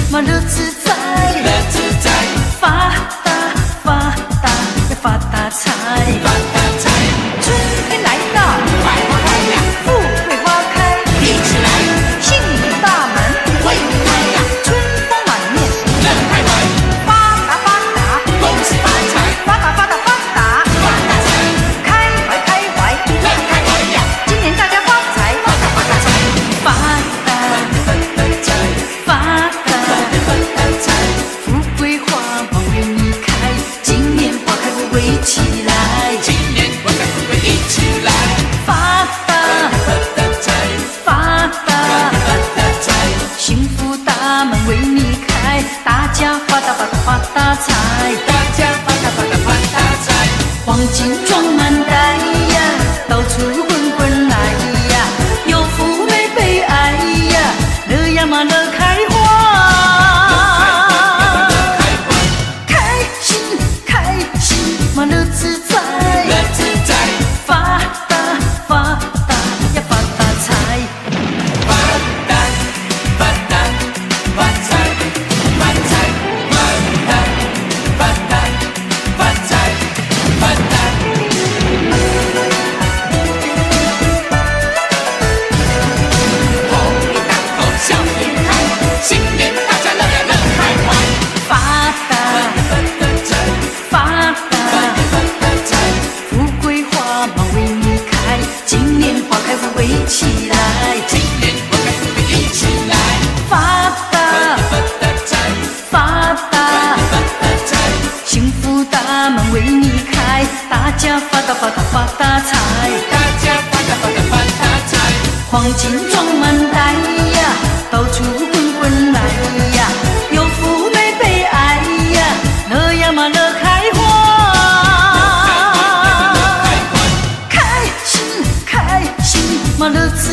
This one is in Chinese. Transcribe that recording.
嘛乐自在， 乐自在， 发达发达要发大财， 发大财， 春天来到， 百花开呀， 富贵花开， 一起来， 幸福大门为你开呀， 春风满面， 乐开怀， 发达发达， 恭喜发财， 发达发达发达， 发大财， 开怀开怀， 乐开怀呀， 今年大家发财， 发大发大财， 发达发大财， 发达， 发大财， 富贵花往为你开，今年花开富贵起来， 今年我们会一起来， 发达发大财， 发达， 发大财， 幸福大门为你开，大家发达发达发大财， 大家发大发大发大财， 黄金装满袋呀，到处滚滚来呀，有福没悲哀呀，乐呀嘛乐开花，开心开心嘛乐自在， 乐自在， 发达发达呀发大财， 发大发大发财，发财发大发大发财发大。红利当头笑颜开，新年大家乐呀乐开怀， 发达发大财， 发达， 发大财， 富贵花芒为你开，今年花开富贵起来， 今年我们会一起来， 发达发大财， 发达， 发大财， 幸福大门为你开，大家发达发达发大财， 大家发大发大发大财， 黄金装满袋呀，到处滚滚来呀，有福没悲哀呀，乐呀嘛乐开花，开心开心嘛乐自